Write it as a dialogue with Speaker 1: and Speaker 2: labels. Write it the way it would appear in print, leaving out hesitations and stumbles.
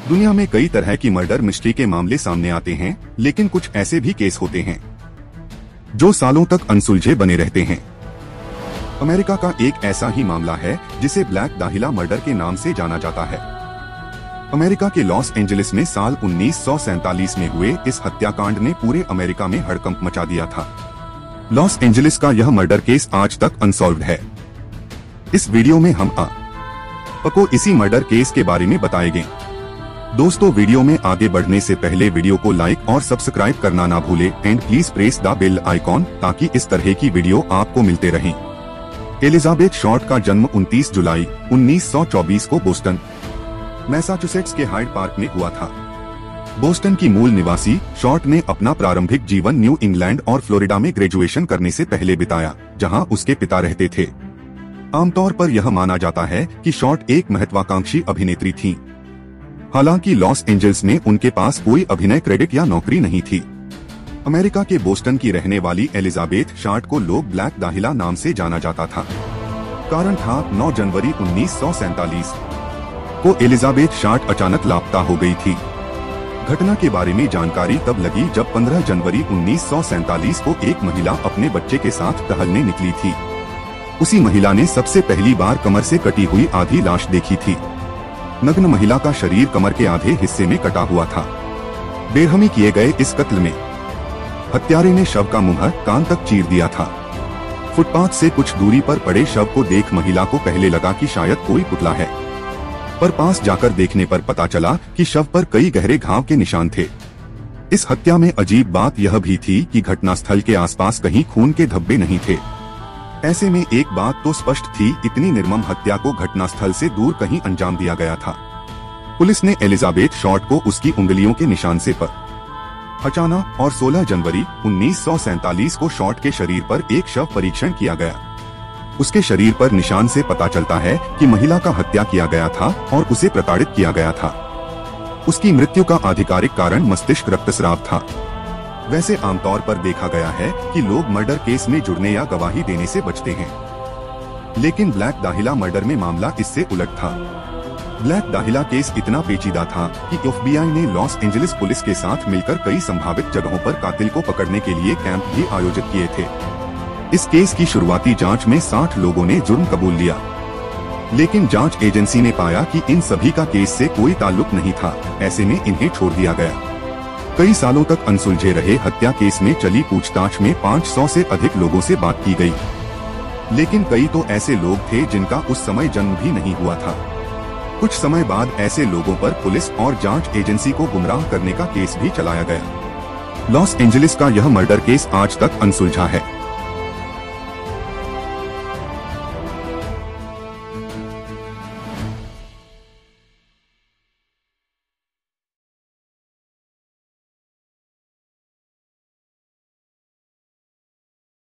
Speaker 1: दुनिया में कई तरह की मर्डर मिस्ट्री के मामले सामने आते हैं, लेकिन कुछ ऐसे भी केस होते हैं जो सालों तक अनसुलझे बने रहते हैं। अमेरिका का एक ऐसा ही मामला है जिसे ब्लैक दाहिला मर्डर के नाम से जाना जाता है। अमेरिका के लॉस एंजलिस में साल 1947 में हुए इस हत्याकांड ने पूरे अमेरिका में हड़कंप मचा दिया था। लॉस एंजलिस का यह मर्डर केस आज तक अनसॉल्व्ड है। इस वीडियो में हम आपको इसी मर्डर केस के बारे में बताएंगे। दोस्तों, वीडियो में आगे बढ़ने से पहले वीडियो को लाइक और सब्सक्राइब करना ना भूले and please press the bell icon ताकि इस तरह की वीडियो आपको मिलते रहें। एलिजाबेथ शॉर्ट का जन्म 29 जुलाई 1924 को बोस्टन, मैसाचुसेट्स के हाइड पार्क में हुआ था। बोस्टन की मूल निवासी शॉर्ट ने अपना प्रारंभिक जीवन न्यू इंग्लैंड और फ्लोरिडा में ग्रेजुएशन करने से पहले बिताया, जहां उसके पिता रहते थे। आमतौर पर यह माना जाता है कि शॉर्ट एक महत्वाकांक्षी अभिनेत्री थीं। हालांकि लॉस एंजल्स में उनके पास कोई अभिनय क्रेडिट या नौकरी नहीं थी। अमेरिका के बोस्टन की रहने वाली एलिजाबेथ शॉर्ट को लोग ब्लैक दाहिला नाम से जाना जाता था। कारण था 9 जनवरी 1947 को एलिजाबेथ शॉर्ट अचानक लापता हो गई थी। घटना के बारे में जानकारी तब लगी जब 15 जनवरी 1947 को एक महिला अपने बच्चे के साथ टहलने निकली थी। उसी महिला ने सबसे पहली बार कमर से कटी हुई आधी लाश देखी थी। नग्न महिला का शरीर कमर के आधे हिस्से में कटा हुआ था। बेरहमी किए गए इस कत्ल में हत्यारे ने शव का मुंह कान तक चीर दिया था। फुटपाथ से कुछ दूरी पर पड़े शव को देख महिला को पहले लगा कि शायद कोई पुतला है, पर पास जाकर देखने पर पता चला कि शव पर कई गहरे घाव के निशान थे। इस हत्या में अजीब बात यह भी थी कि घटनास्थल के आसपास कहीं खून के धब्बे नहीं थे। ऐसे में एक बात तो स्पष्ट थी, इतनी निर्मम हत्या को घटनास्थल से दूर कहीं अंजाम दिया गया था। पुलिस ने एलिजाबेथ शॉर्ट को उसकी उंगलियों के निशान से पहचाना और 16 जनवरी 1947 को शॉर्ट के शरीर पर एक शव परीक्षण किया गया। उसके शरीर पर निशान से पता चलता है कि महिला का हत्या किया गया था और उसे प्रताड़ित किया गया था। उसकी मृत्यु का आधिकारिक कारण मस्तिष्क रक्तस्राव था। वैसे आमतौर पर देखा गया है कि लोग मर्डर केस में जुड़ने या गवाही देने से बचते हैं, लेकिन ब्लैक दाहिला मर्डर में मामला इससे उलट था। ब्लैक दाहिला केस इतना पेचीदा था कि एफबीआई ने लॉस एंजलिस पुलिस के साथ मिलकर कई संभावित जगहों पर कातिल को पकड़ने के लिए कैंप भी आयोजित किए थे। इस केस की शुरुआती जांच में 60 लोगों ने जुर्म कबूल लिया, लेकिन जांच एजेंसी ने पाया कि इन सभी का केस से कोई ताल्लुक नहीं था। ऐसे में इन्हें छोड़ दिया गया। कई सालों तक अनसुलझे रहे हत्या केस में चली पूछताछ में 500 से अधिक लोगों से बात की गई, लेकिन कई तो ऐसे लोग थे जिनका उस समय जन्म भी नहीं हुआ था। कुछ समय बाद ऐसे लोगों पर पुलिस और जांच एजेंसी को गुमराह करने का केस भी चलाया गया। लॉस एंजलिस का यह मर्डर केस आज तक अनसुलझा है।